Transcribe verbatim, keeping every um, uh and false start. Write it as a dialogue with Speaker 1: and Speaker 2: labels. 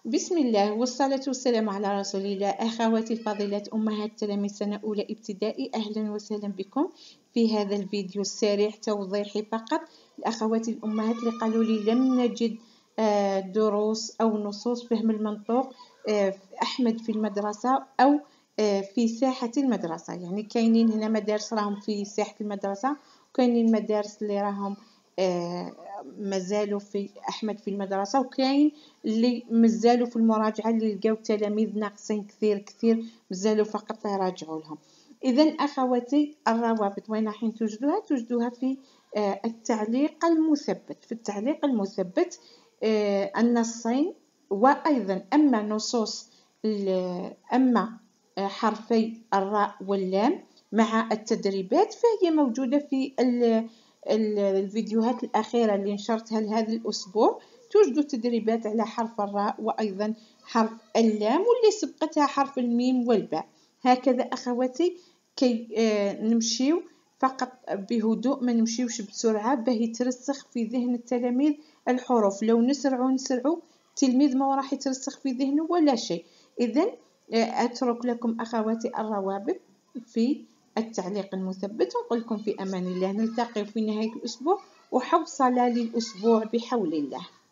Speaker 1: بسم الله والصلاة والسلام على رسول الله. أخواتي الفضيلات أمهات تلاميذ سنة أولى ابتدائي، أهلا وسهلا بكم في هذا الفيديو السريع توضيحي فقط. الأخوات الأمهات اللي قالوا لي لم نجد دروس أو نصوص فهم المنطوق أحمد في المدرسة أو في ساحة المدرسة، يعني كاينين هنا مدارس راهم في ساحة المدرسة وكاينين مدارس اللي راهم مازالوا في أحمد في المدرسة، وكاين اللي مازالوا في المراجعة اللي لقاو تلاميذ ناقصين كثير كثير مازالوا فقط يراجعوا لهم. إذا أخواتي الروابط وين راح توجدوها؟ توجدوها في التعليق المثبت. في التعليق المثبت النصين، وأيضا أما نصوص أما حرفي الراء واللام مع التدريبات فهي موجودة في الفيديوهات الأخيرة اللي نشرتها لهذا الأسبوع. توجد تدريبات على حرف الراء وأيضا حرف اللام، واللي سبقتها حرف الميم والباء. هكذا أخواتي كي نمشيو فقط بهدوء، ما نمشيوش بسرعة باه يترسخ في ذهن التلاميذ الحروف. لو نسرعوا نسرعوا التلميذ ما راح يترسخ في ذهنه ولا شيء. إذن أترك لكم أخواتي الروابط في التعليق المثبت، ونقول لكم في أمان الله. نلتقي في نهاية الأسبوع وحوصلة للأسبوع بحول الله.